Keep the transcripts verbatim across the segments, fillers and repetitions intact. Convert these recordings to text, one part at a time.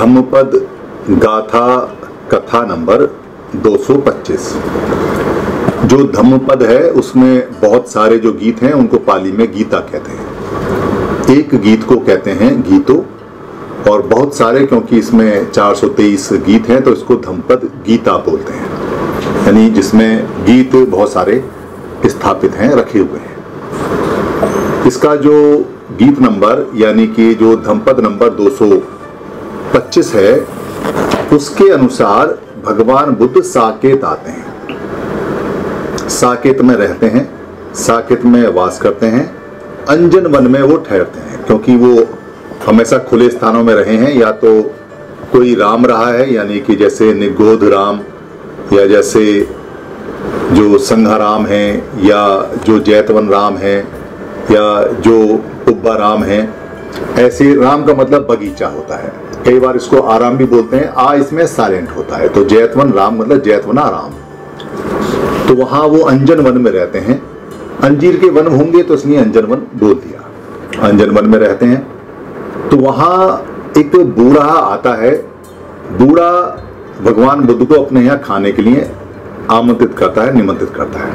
धम्मपद गाथा कथा नंबर दो सौ पच्चीस। जो धम्मपद है उसमें बहुत सारे जो गीत हैं उनको पाली में गीता कहते हैं। एक गीत को कहते हैं गीतो, और बहुत सारे, क्योंकि इसमें चार सौ तेईस गीत हैं तो इसको धम्मपद गीता बोलते हैं, यानी जिसमें गीत बहुत सारे स्थापित हैं, रखे हुए हैं। इसका जो गीत नंबर यानी कि जो धम्मपद नंबर दो सौ पच्चीस है उसके अनुसार भगवान बुद्ध साकेत आते हैं, साकेत में रहते हैं, साकेत में वास करते हैं, अंजन वन में वो ठहरते हैं, क्योंकि वो हमेशा खुले स्थानों में रहे हैं। या तो कोई राम रहा है, यानी कि जैसे निगोध राम, या जैसे जो संघाराम हैं, या जो जैतवन राम हैं, या जो पुब्बा राम हैं। ऐसे राम का मतलब बगीचा होता है, कई बार इसको आराम भी बोलते हैं, आ इसमें साइलेंट होता है, तो जैतवन राम मतलब जैतवना राम। तो वहां वो अंजन वन में रहते हैं, अंजीर के वन होंगे तो इसलिए अंजन वन बोल दिया। अंजन वन में रहते हैं तो वहां एक बूढ़ा आता है, बूढ़ा भगवान बुद्ध को अपने यहाँ खाने के लिए आमंत्रित करता है, निमंत्रित करता है,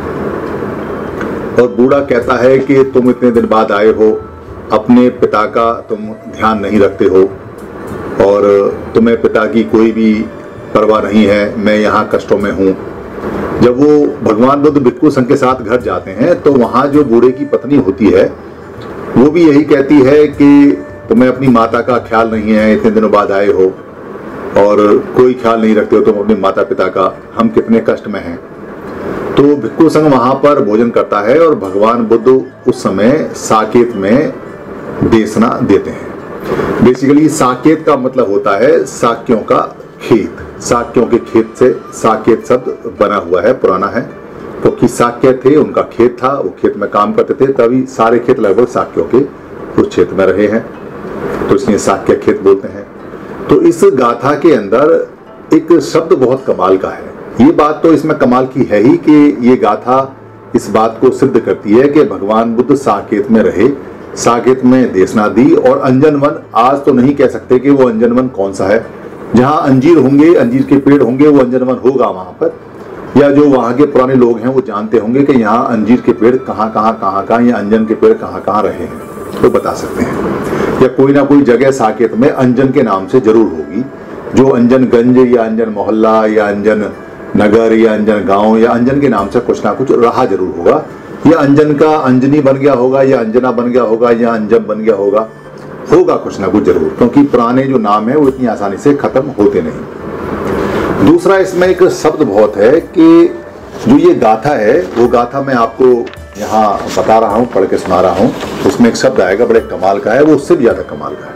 और बूढ़ा कहता है कि तुम इतने दिन बाद आए हो, अपने पिता का तुम ध्यान नहीं रखते हो, और तुम्हें पिता की कोई भी परवाह नहीं है, मैं यहाँ कष्टों में हूँ। जब वो भगवान बुद्ध भिक्षु संघ के साथ घर जाते हैं तो वहाँ जो बूढ़े की पत्नी होती है वो भी यही कहती है कि तुम्हें अपनी माता का ख्याल नहीं है, इतने दिनों बाद आए हो और कोई ख्याल नहीं रखते हो तुम अपने माता पिता का, हम कितने कष्ट में हैं। तो भिक्षु संघ वहाँ पर भोजन करता है और भगवान बुद्ध उस समय साकेत में देशना देते हैं। बेसिकली साकेत का मतलब होता है साक्यों का खेत, साक्यों के खेत से साकेत शब्द बना हुआ है, पुराना है, क्योंकि साक्य थे, उनका खेत था, वो खेत में काम करते थे, तभी सारे खेत लगभग साक्यों के उस क्षेत्र में रहे हैं, तो इसलिए साक्य खेत बोलते हैं। तो इस गाथा के अंदर एक शब्द बहुत कमाल का है। ये बात तो इसमें कमाल की है ही कि ये गाथा इस बात को सिद्ध करती है कि भगवान बुद्ध साकेत में रहे, साकेत में देशना दी, और अंजन वन, आज तो नहीं कह सकते कि वो अंजन वन कौन सा है, जहाँ अंजीर होंगे, अंजीर के पेड़ होंगे, वो अंजन वन होगा वहां पर, या जो वहां के पुराने लोग हैं वो जानते होंगे कि यहाँ अंजीर के पेड़ कहाँ कहाँ कहाँ कहाँ या अंजन के पेड़ कहाँ कहाँ रहे हैं, तो बता सकते हैं। या कोई ना कोई जगह साकेत में अंजन के नाम से जरूर होगी, जो अंजनगंज या अंजन मोहल्ला या अंजन नगर या अंजन गांव या अंजन के नाम से कुछ ना कुछ रहा जरूर होगा, या अंजन का अंजनी बन गया होगा, या अंजना बन गया होगा, या अंजम बन गया होगा, होगा कुछ ना कुछ जरूर, क्योंकि पुराने जो नाम है वो इतनी आसानी से खत्म होते नहीं। दूसरा इसमें एक शब्द बहुत है कि जो ये गाथा है वो गाथा मैं आपको यहाँ बता रहा हूँ, पढ़ के सुना रहा हूँ, उसमें एक शब्द आएगा बड़े कमाल का है, वो उससे भी ज्यादा कमाल का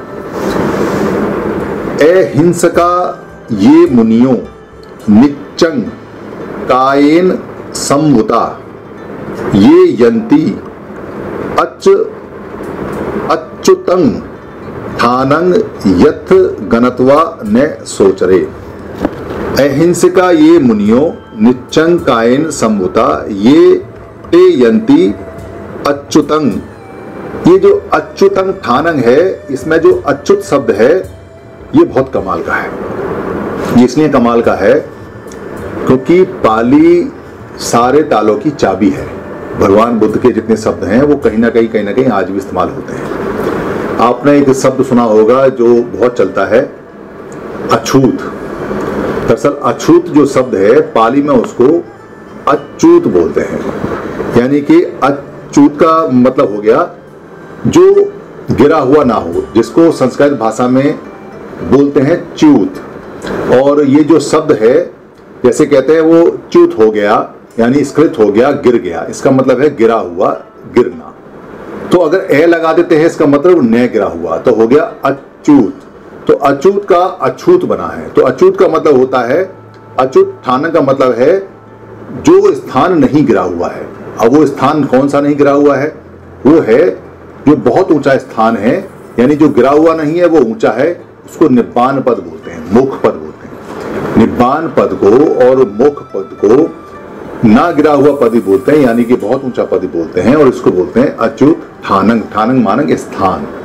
है। ए हिंसका ये मुनियों निच्चंग कायेन संभुता ये यंती अच अच्युतंग थानंग यथ गणत्वा न सोचरे। अहिंसका ये मुनियों निच्चंग कायेन संभुता ये ते यंती अच्युतंग। ये जो अच्युतंग थानंग है, इसमें जो अच्युत शब्द है ये बहुत कमाल का है। ये इसलिए कमाल का है क्योंकि पाली सारे तालों की चाबी है। भगवान बुद्ध के जितने शब्द हैं वो कहीं ना कहीं कहीं ना कहीं आज भी इस्तेमाल होते हैं। आपने एक शब्द सुना होगा जो बहुत चलता है, अछूत। दरअसल अछूत जो शब्द है पाली में उसको अच्युत बोलते हैं, यानी कि अच्युत का मतलब हो गया जो गिरा हुआ ना हो, जिसको संस्कृत भाषा में बोलते हैं च्यूत। और ये जो शब्द है जैसे कहते हैं वो च्यूत हो गया, यानी स्खलित हो गया, गिर गया, इसका मतलब है गिरा हुआ, गिरना। तो अगर ए लगा देते हैं इसका मतलब न गिरा हुआ, तो हो गया अच्युत। तो अच्युत का अछूत बना है। तो अच्युत का मतलब होता है, अच्युत ठान का मतलब है जो स्थान नहीं गिरा हुआ है। अब वो स्थान कौन सा नहीं गिरा हुआ है? वो है जो बहुत ऊंचा स्थान है, यानी जो गिरा हुआ नहीं है वो ऊंचा है, उसको निब्बान पद बोलते हैं, मोक्ष पद बोलते हैं। निब्बान पद को और मोक्ष पद को ना गिरा हुआ पद ही बोलते हैं, यानी कि बहुत ऊंचा पद ही बोलते हैं, और इसको बोलते हैं अच्युत ठानंग। ठानंग मानंग स्थान।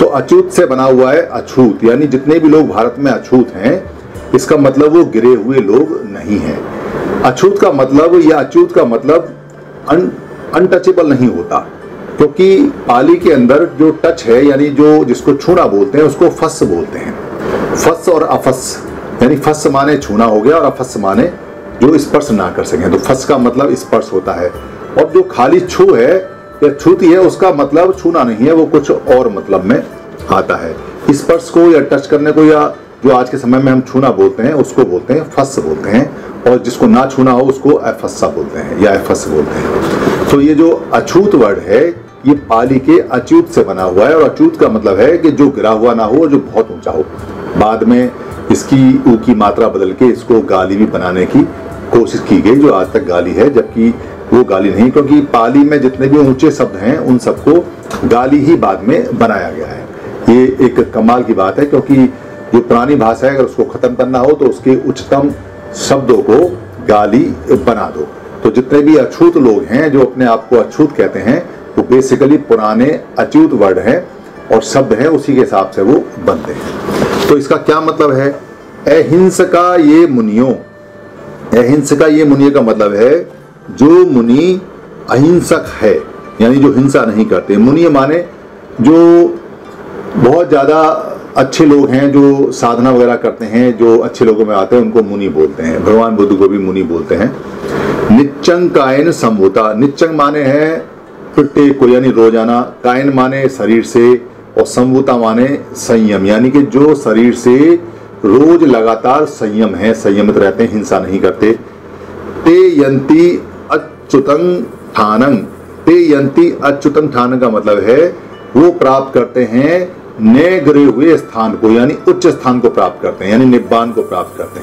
तो अछूत से बना हुआ है अछूत, यानी जितने भी लोग भारत में अछूत हैं इसका मतलब वो गिरे हुए लोग नहीं हैं। अछूत का मतलब या अछूत का मतलब अन अनटचेबल नहीं होता, क्योंकि पाली के अंदर जो टच है यानी जो जिसको छूना बोलते हैं उसको फस बोलते हैं। फस और अफस, यानी फस माने छूना हो गया और अफस माने जो स्पर्श ना कर सकें, तो फस का मतलब स्पर्श होता है। और जो खाली छू है या छूती है उसका मतलब छूना नहीं है, वो कुछ और मतलब में आता है। स्पर्श को या टच करने को या जो आज के समय में हम छूना बोलते हैं उसको बोलते हैं फस बोलते हैं, और जिसको ना छूना हो उसको अफस्सा बोलते हैं या अफस बोलते हैं। तो ये जो अछूत वर्ड है ये पाली के अच्युत से बना हुआ है, और अच्युत का मतलब है कि जो गिरा हुआ ना हो और जो बहुत ऊंचा हो। बाद में इसकी ऊ की मात्रा बदल के इसको गाली भी बनाने की कोशिश की गई, जो आज तक गाली है, जबकि वो गाली नहीं, क्योंकि पाली में जितने भी ऊंचे शब्द हैं उन सबको गाली ही बाद में बनाया गया है। ये एक कमाल की बात है, क्योंकि जो पुरानी भाषा है अगर उसको खत्म करना हो तो उसके उच्चतम शब्दों को गाली बना दो। तो जितने भी अछूत लोग हैं जो अपने आप को अछूत कहते हैं वो बेसिकली पुराने अच्युत वर्ड हैं और शब्द हैं, उसी के हिसाब से वो बनते हैं। तो इसका क्या मतलब है? अहिंसका ये मुनियों, अहिंसका ये मुनियों का मतलब है जो मुनि अहिंसक है, यानी जो हिंसा नहीं करते। मुनि माने जो बहुत ज़्यादा अच्छे लोग हैं, जो साधना वगैरह करते हैं, जो अच्छे लोगों में आते हैं उनको मुनि बोलते हैं। भगवान बुद्ध को भी मुनि बोलते हैं। निच्चंग कायन संभूता, निच्चंग माने है प्रत्येक को, यानी रोजाना, कायन माने शरीर से, और संभूता माने संयम, यानी कि जो शरीर से रोज लगातार संयम है, संयमित रहते हैं, हिंसा नहीं करते। ते यंती अच्युतं ठानं, ते यंती अच्युतं ठानं का मतलब है वो प्राप्त करते हैं नए गिरे हुए स्थान को, यानी उच्च स्थान को प्राप्त करते हैं, यानी निब्बान को प्राप्त करते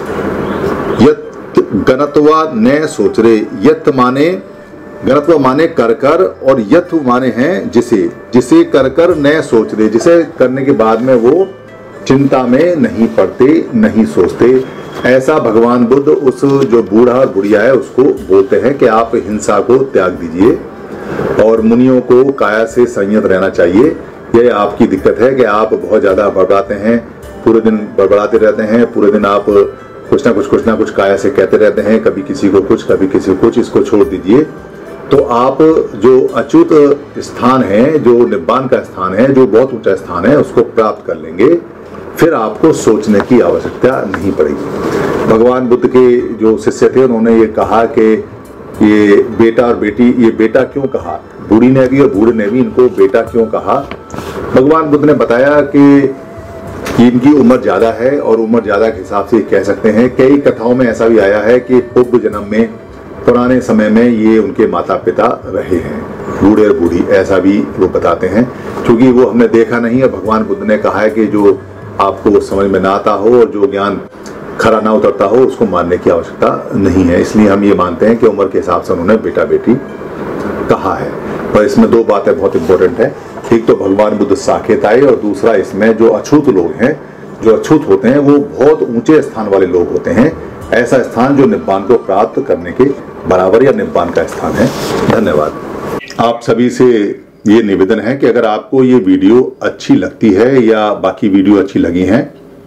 हैं। यत गणत्वा न सोच रे, यत माने गणत्व माने कर कर, और यथ माने हैं जिसे, जिसे कर कर न सोच रे, जिसे करने के बाद में वो चिंता में नहीं पड़ते, नहीं सोचते। ऐसा भगवान बुद्ध उस जो बूढ़ा और बुढ़िया है उसको बोलते हैं कि आप हिंसा को त्याग दीजिए और मुनियों को काया से संयत रहना चाहिए। ये आपकी दिक्कत है कि आप बहुत ज़्यादा बड़बड़ाते हैं, पूरे दिन बड़बड़ाते रहते हैं, पूरे दिन आप कुछ ना कुछ कुछ ना कुछ काया से कहते रहते हैं, कभी किसी को कुछ कभी किसी को कुछ। इसको छोड़ दीजिए तो आप जो अच्युत स्थान है, जो निब्बान का स्थान है, जो बहुत ऊंचा स्थान है, उसको प्राप्त कर लेंगे। फिर आपको सोचने की आवश्यकता नहीं पड़ेगी। भगवान बुद्ध के जो शिष्य थे उन्होंने ये कहा कि ये बेटा और बेटी, ये बेटा क्यों कहा, बूढ़ी ने भी और बूढ़े ने भी इनको बेटा क्यों कहा? भगवान बुद्ध ने बताया कि इनकी उम्र ज़्यादा है और उम्र ज़्यादा के हिसाब से कह सकते हैं। कई कथाओं में ऐसा भी आया है कि पूर्व जन्म में, पुराने समय में ये उनके माता पिता रहे हैं, बूढ़े और बूढ़ी, ऐसा भी वो बताते हैं। क्योंकि वो हमने देखा नहीं है, भगवान बुद्ध ने कहा है कि जो आपको समझ में ना आता हो और जो ज्ञान खरा ना उतरता हो उसको मानने की आवश्यकता नहीं है। इसलिए हम ये मानते हैं कि उम्र के हिसाब से उन्होंने बेटा बेटी कहा है। पर इसमें दो बातें बहुत इंपॉर्टेंट है। एक तो भगवान बुद्ध साकेत आए, और दूसरा इसमें जो अछूत लोग हैं, जो अछूत होते हैं वो बहुत ऊंचे स्थान वाले लोग होते हैं। ऐसा स्थान जो निब्बान को प्राप्त करने के बराबर या निब्बान का स्थान है। धन्यवाद। आप सभी से ये निवेदन है कि अगर आपको ये वीडियो अच्छी लगती है या बाकी वीडियो अच्छी लगी हैं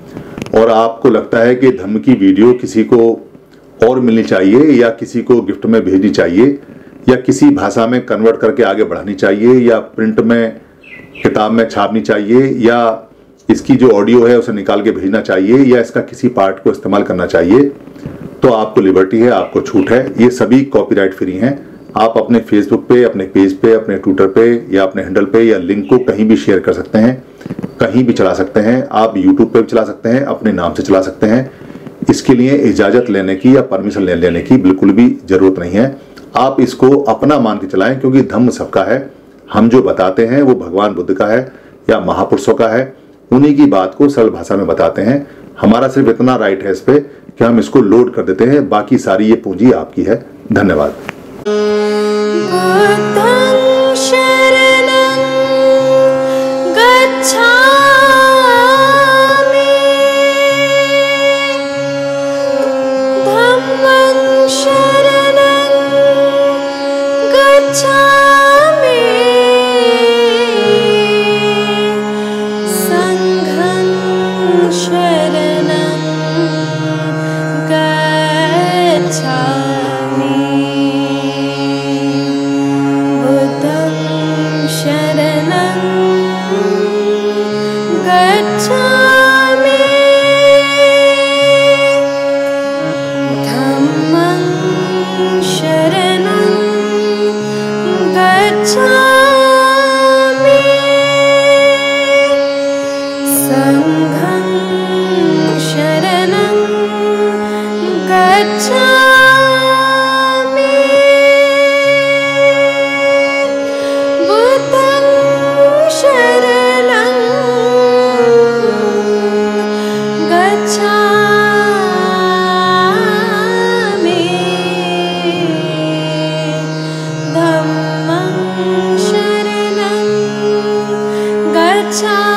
और आपको लगता है कि धम्म की वीडियो किसी को और मिलनी चाहिए या किसी को गिफ्ट में भेजनी चाहिए या किसी भाषा में कन्वर्ट करके आगे बढ़ानी चाहिए या प्रिंट में किताब में छापनी चाहिए या इसकी जो ऑडियो है उसे निकाल के भेजना चाहिए या इसका किसी पार्ट को इस्तेमाल करना चाहिए, तो आपको लिबर्टी है, आपको छूट है। ये सभी कॉपीराइट फ्री हैं। आप अपने फेसबुक पे, अपने पेज पे, अपने ट्विटर पे या अपने हैंडल पे या लिंक को कहीं भी शेयर कर सकते हैं, कहीं भी चला सकते हैं। आप यूट्यूब पे भी चला सकते हैं, अपने नाम से चला सकते हैं। इसके लिए इजाज़त लेने की या परमिशन ले लेने की बिल्कुल भी ज़रूरत नहीं है। आप इसको अपना मान के चलाएं, क्योंकि धम्म सबका है। हम जो बताते हैं वो भगवान बुद्ध का है या महापुरुषों का है, उन्हीं की बात को सरल भाषा में बताते हैं। हमारा सिर्फ इतना राइट है इस पे कि हम इसको लोड कर देते हैं, बाकी सारी ये पूंजी आपकी है। धन्यवाद। अच्छा